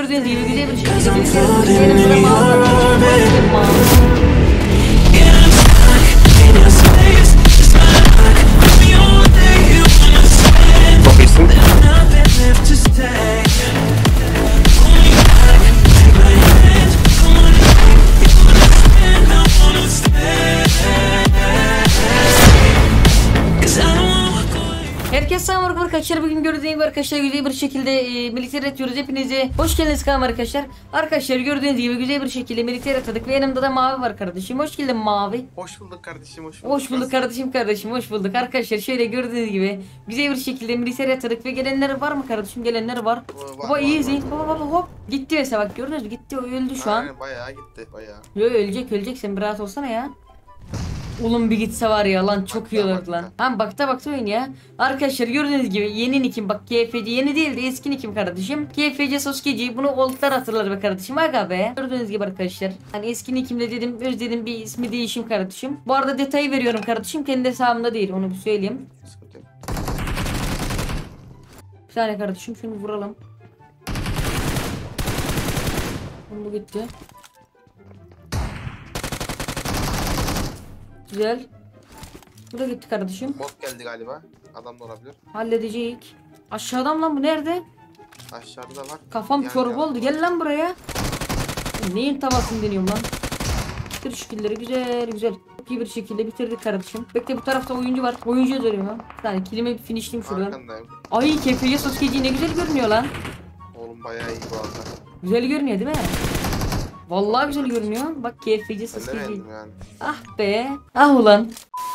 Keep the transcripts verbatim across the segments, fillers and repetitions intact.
gördüğünüz gibi güzel bir şekilde yanımızda mavi var. Çok iyisin. Herkese selam arkadaşlar, bugün gördüğünüz gibi arkadaşlar güzel bir şekilde e, militer atıyoruz. Hepinize hoş geldiniz kanalım arkadaşlar. Arkadaşlar gördüğünüz gibi güzel bir şekilde militer atadık ve yanımda da Mavi var kardeşim. Hoş geldin Mavi. Hoş bulduk kardeşim, hoş bulduk. Hoş bulduk kardeşim kardeşim hoş bulduk. Arkadaşlar şöyle gördüğünüz gibi güzel bir şekilde militer atadık ve gelenler var mı kardeşim? Gelenler var. Baba easy. Baba baba hop. Gitti mesela, bak gördünüz mü? Gitti, öldü şu an. Aynen, bayağı gitti bayağı. Yo, ölecek ölecek, sen bir rahat olsana ya. Oğlum bir gitse var ya lan, çok iyi olurdu lan. Tamam, bakta bakta oyun ya. Arkadaşlar gördüğünüz gibi yeni nickim, bak K F C yeni değil de eski nickim kardeşim. K F C Soskeci, bunu oldlar hatırlar be kardeşim, aga be. Gördüğünüz gibi arkadaşlar, hani eski nickimde dedim özledim bir ismi değişim kardeşim. Bu arada detayı veriyorum kardeşim, kendi hesabımda değil, onu bir söyleyeyim. Bir saniye kardeşim, şunu vuralım. Bu gitti. Güzel. Bu da gitti kardeşim. Bot geldi galiba. Adam da olabilir. Halledecek. Aşağıdan lan, bu nerede? Aşağıda var. Kafam Yani çorba yani. oldu. Gel lan buraya. Neyin tavasını deniyorum lan? Bitir şu killeri, güzel güzel. Çok iyi bir şekilde bitirdik kardeşim. Bekle, bu tarafta oyuncu var. Oyuncuya dönüyorum ha. Bir tane kilimi finishleyeyim şuradan. Arkandayım. Ay K F C Soskeci ne güzel görünüyor lan. Oğlum bayağı iyi bu arada. Güzel görünüyor değil mi? Vallahi güzel görünüyor. Bak K F C Ben de Soskeci. beğendim yani. Ah be. Ah ulan.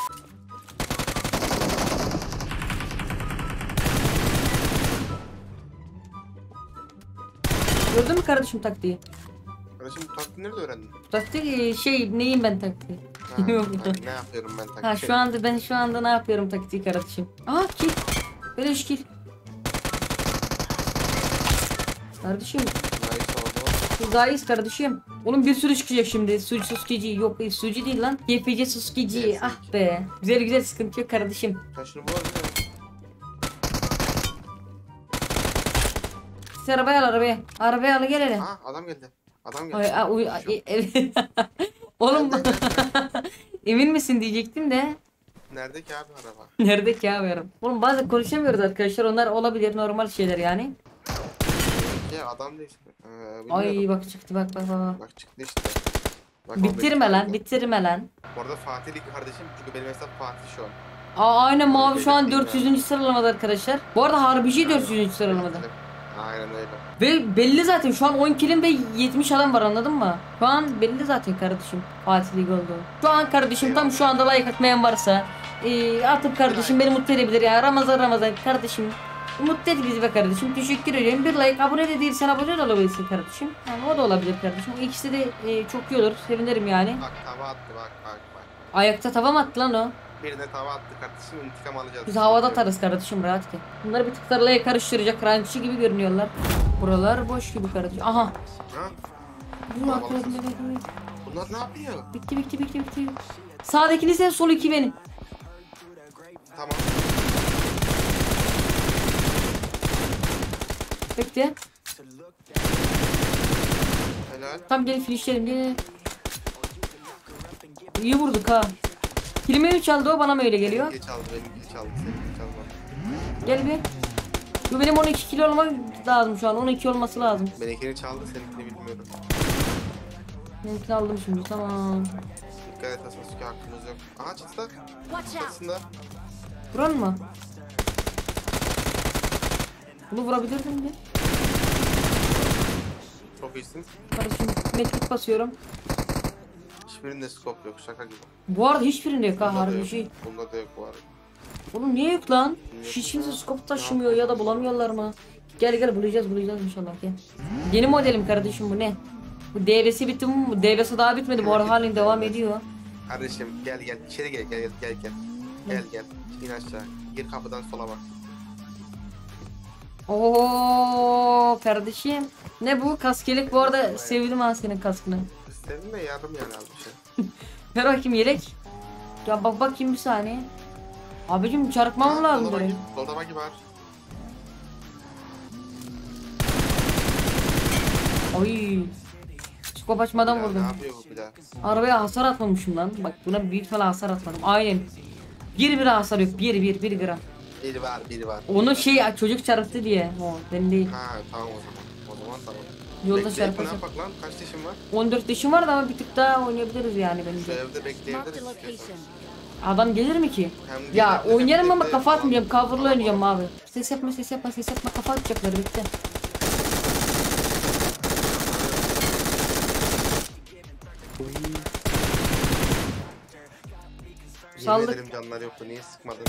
Gördün mü kardeşim taktiği? Kardeşim bu taktiği nerede öğrendin? Taktiği şey, neyim ben taktiği? Ha, yani ne yapıyorum ben taktiği? Ha şu anda ben şu anda ne yapıyorum taktiği kardeşim? Aha kill. Beleş kill. Kardeşim. Biz daha iyiyiz kardeşim. Onun bir sürü çıkacak şimdi. Sucu Suskeci yok, sucu değil lan. K F C Suskeci. Ah be. Güzel güzel, sıkıntı yok kardeşim. Taşını bulalım. Siz arabaya al, arabaya. Arabaya al, gel hele. Ha, adam geldi. Adam geldi. Ay, ay, uy, ay, evet. Oğlum emin misin diyecektim de. Nerede ki abi araba? Nerede ki abi araba? Oğlum bazen konuşamıyoruz arkadaşlar, onlar olabilir, normal şeyler yani. Ya adam değil. Ee, Ay bak çıktı, bak bak bak. Bak çıktı işte. Bak, Bitirme lan, bitirme lan. Bu arada Fatih'lik kardeşim, çünkü benim hesap Fatih şu an. Aa, aynen Mavi şu an dört yüzüncü sıralamada arkadaşlar. Bu arada Harbici dört yüzüncü sıralamada. Aynen öyle. Ve belli zaten şu an on kilim ve yetmiş adam var, anladın mı? Şu an belli zaten kardeşim Fatih Lig oldu. Şu an kardeşim tam şu anda like atmayan varsa e, atıp kardeşim beni mutlu edebilir ya. Ramazan Ramazan kardeşim. Mutlu et bizi be kardeşim. Teşekkür ederim. Bir like, abone de değilsen abone de olabilirsin kardeşim. Yani o da olabilir kardeşim. O ikisi de e, çok iyi olur. Sevinirim yani. Bak tava attı, bak bak bak. Ayakta tava mı attı lan o? Birine tava attı kardeşim, intikam alacağız. Biz havada atarız kardeşim, rahat ki. Bunları bir tık tarlaya karıştıracak rancı gibi görünüyorlar. Buralar boş gibi kardeşim. Aha. Ha? Dur, Bak, atladım, bak. atladım. Bunlar ne yapıyor? Bitti bitti bitti bitti. Sağdakini sen, sol iki benim. Tamam. Bekle. Helal. Tam gelin finishlerim, gel. İyi vurduk ha. Kilime mi çaldı o, bana mı öyle geliyor? Geç aldı, benimki çaldı, seninki çalmadı. Gel bir. Bu benim on iki kilo olmak lazım şu an. on iki olması lazım. Benimkini çaldı, seninkini bilmiyorum. Benimkini aldım şimdi, tamam. Dikkat et Sasuke, hakkımız yok. Aha çıktı. Çıksınlar. Vuran mı? Bunu vurabilirdim de. Çok iyisin. Kardeşim medkit basıyorum. Hiçbirinde scope yok, şaka gibi. Bu arada hiçbirinde yok ha, Bunda da harbi yok. şey. Bunda da yok bu arada. Oğlum niye yok lan? Yok Hiç kimse ya. scope taşımıyor ya da bulamıyorlar mı? Gel gel, bulacağız bulacağız inşallah, gel. Yeni modelim kardeşim, bu ne? Bu D V'si bitti mi? Bu D V'si daha bitmedi, bu arada halen devam ediyor. Kardeşim gel gel, içeri gel gel gel gel. Gel gel, in aşağı. Gir kapıdan sola bak. Oo kardeşim. Ne bu? Kaskelik bu arada, sevdim ha senin kaskını. İstedim de yardım yani az bir şey. Ver bakayım yelek. Ya bak bakayım bir saniye. Abicim çarpmam lazım buraya. Solda bagi var. Oy. Skop açmadan Ya, ne vurdum. yapıyor bu bir daha? Arabaya hasar atmamışım lan. Bak buna büyük falan hasar atmadım. Aynen. Bir bir hasar yok. Bir bir bir gram. Biri var biri var. Onu şey çocuk çarptı diye. O ben değil. Ha tamam o zaman. O zaman tamam. Yolda Bekleyip ne çarpacak. yapak lan? Kaç dişin var? on dört yaşım var da ama bir tık daha oynayabiliriz yani Şu bence. evde Marked bekleyebiliriz a istiyorsan. location. Adam gelir mi ki? Hem Ya gelirler, hem oynarım ama bekle- kafa atmayacağım. Tamam, Cover'la tamam, oynayacağım tamam. abi. Ses yapma ses yapma ses yapma kafa atacaklar bekle. Yemin Saldık. ederim canlar yoktu. Niye sıkmadın?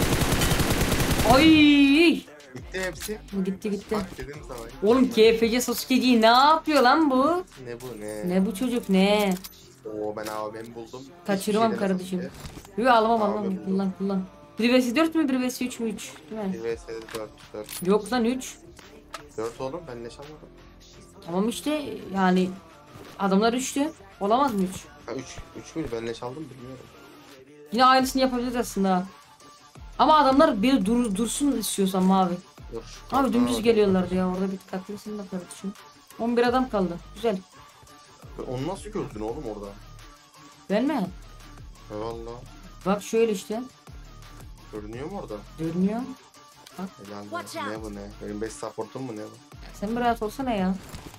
Ay! Bitti hepsi. Bu gitti gitti. Bak dedim sana. Oğlum K F C Sasuke'ciyi ne yapıyor lan bu? Ne bu ne? Ne bu çocuk ne? Oo ben abi ben buldum. Kaçırmam Hiçbir şey kardeşim. demezsin Yok alamam Abi alamam. bu. Kullan kullan. bir vs dört mü bir vs üç mü üç? Değil mi? ki. bir vs dört dört. Yok lan üç. dört oğlum ben leş almadım. Tamam işte yani adamlar üçtü. Olamaz mı üç? Ha üç. üç müydü ben leş aldım bilmiyorum. Yine aynısını yapabiliriz aslında. Ama adamlar bir dur, dursun istiyorsan mavi. Dur. Abi Dur, dümdüz dur. geliyorlardı ya orada bir tık haklısın da kardeşim. on bir adam kaldı. Güzel. Onu nasıl gördün oğlum orada? Ben mi? Eyvallah. Bak şöyle işte. Görünüyor mu orada? Görünüyor. Helal Watch be. out. Ne bu ne? Benim beş supportum mu ne bu? Sen bir rahat olsana ya.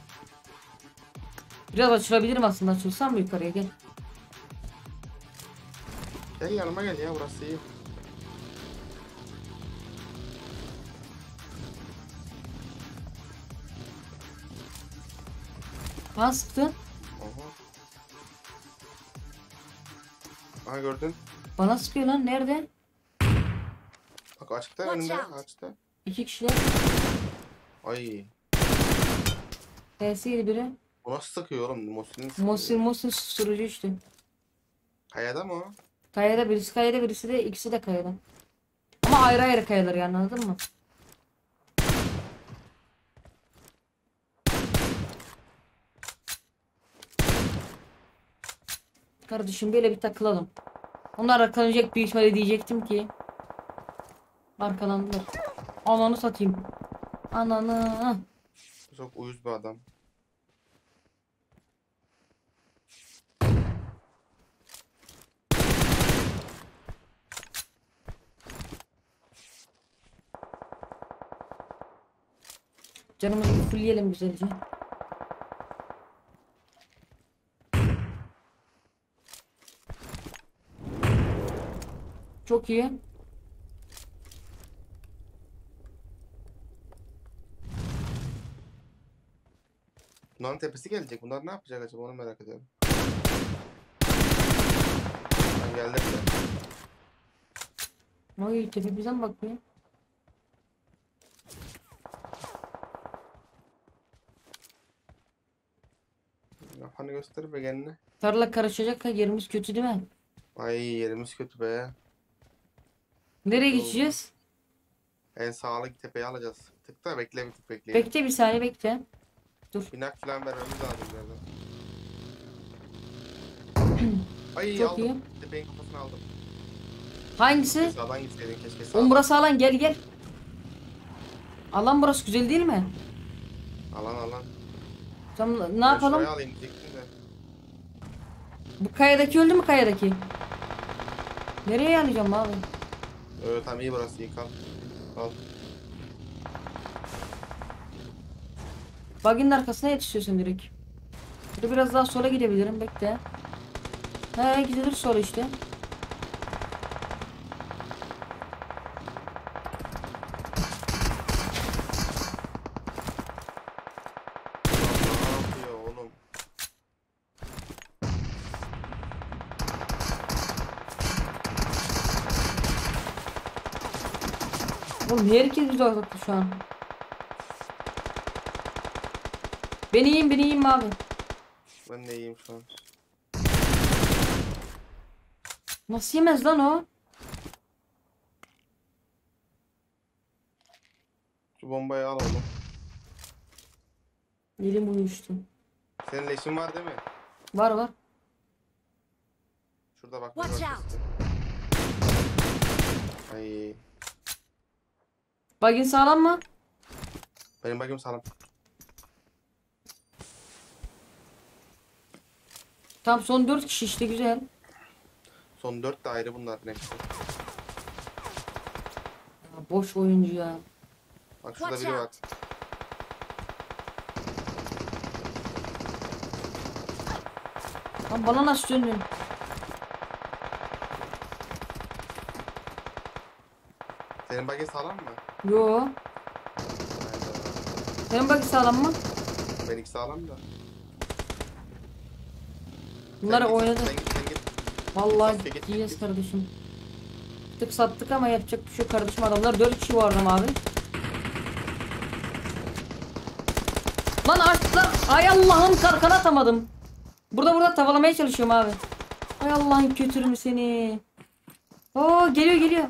Biraz açılabilirim aslında. Açılsam mı yukarıya gel. Gel yanıma gel ya burası iyi. Ha sıktı. Aha. Aha gördün. Bana sıkıyor lan. Nerede? Bak açıkta Watch önünde out. açtı. İki kişiler. Ay. T S'ydi biri. Bu nasıl sıkıyor oğlum? Mosin'in sıkıyor. Mosin Mosin susturucu işte. Kayada mı o? Kayada birisi kayada birisi de ikisi de kayada. Ama ayrı ayrı kayalar yani anladın mı? Kardeşim böyle bir takılalım. Onlar arkalanacak büyük ihtimalle diyecektim ki. Arkalandılar. Ananı satayım. Ananı. Çok uyuz bir adam. Canımızı bir fullleyelim güzelce. Çok iyi. Bunların tepesi gelecek. Bunlar ne yapacak acaba onu merak ediyorum. Ben geldim de. Oy tepe bize mi bakıyor? Kafanı göster be kendine. Tarla karışacak ha yerimiz kötü değil mi? Ay yerimiz kötü be. Nereye Kötü geçeceğiz? En sağlık tepeyi alacağız. Tık da bekle bir tık bekleyelim. Bekle bir saniye bekle. Binak falan vermemiz lazım birazdan. Ay Çok aldım. iyi. Tepenin kafasını aldım. Hangisi? Sağdan gitseydin keşke Oğlum sağdan. burası alan gel gel. Alan burası güzel değil mi? Alan alan. Tamam ne Ben yapalım? şurayı alayım diyecektim de. Bu kayadaki öldü mü kayadaki? Nereye alacağım abi? Evet tamam iyi burası iyi kal. Al. Bug'in arkasına yetişiyorsun direkt. Burada biraz daha sola gidebilirim bekle. He gidilir sola işte. Ne yapıyor oğlum? Oğlum herkes bize odaklı şu an. Ben iyiyim ben iyiyim abi. Ben de iyiyim şu an. Nasıl yemez lan o? Şu bombayı al oğlum. Elim uyuştu. Senin leşin var değil mi? Var var. Şurada bak. Watch bir out. sesi. Ay. Bug'in sağlam mı? Benim bakayım sağlam. Tam son dört kişi işte, güzel. Son dört de ayrı bunların hepsi. Ya, boş oyuncu ya. Bak şurada Watch biri var. out. Lan bana nasıl döndün? Senin bagi sağlam mı? Yo. Hayda. Senin bak sağlam mı? Benimki sağlam da. Bunları Sen git, oynadı. Sen git sen git. Vallahi Git, git, iyiyiz git. kardeşim. Tık sattık ama yapacak bir şey yok kardeşim, adamlar dört kişi vardı abi. Lan açtılar. Ay Allah'ım, kalkan atamadım. Burada burada tavalamaya çalışıyorum abi. Ay Allah'ım, kötürüm seni. Oo, geliyor geliyor.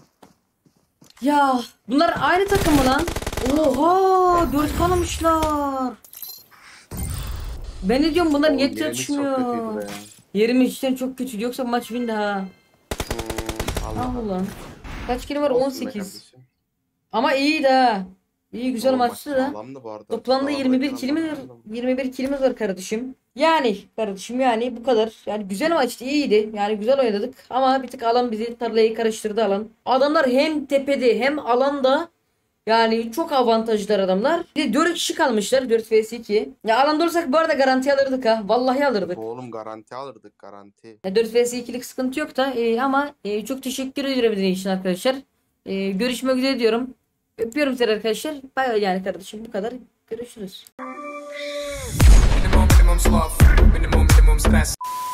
Ya bunlar aynı takım mı lan? Oha, dört kalamışlar. Ben ne diyorum, bunlar Oğlum, niye yerimiz çok çalışmıyor? kötüydü be. Yerimiz içten çok kötü, yoksa maç windi ha. Hmm, Allah. Allah. Kaç kilo var? Olsun be on sekiz. kardeşim. Ama iyi de. İyi, güzel Oğlum, maçtı maç da. sağlamdı bu arada. Toplamda Sağlam yirmi bir ekran kilimiz var. sağlam. yirmi bir kilimiz var kardeşim. Yani kardeşim, yani bu kadar. Yani güzel maçtı, iyiydi. Yani güzel oynadık ama bir tık alan bizi, tarlayı karıştırdı alan. Adamlar hem tepede hem alanda. Yani çok avantajlılar adamlar. Bir de dört kişi kalmışlar, dört vs iki. Ya alanda olsak bu arada garanti alırdık ha. Vallahi alırdık. Oğlum garanti alırdık garanti. Ya dört vs ikilik sıkıntı yok da e, ama e, çok teşekkür ediyorum dinlediğiniz için arkadaşlar. E, görüşmek üzere diyorum. Öpüyorum sizi arkadaşlar. Bay yani kardeşim, bu kadar. Görüşürüz. Minimum, minimum sloth, minimum, minimum stress.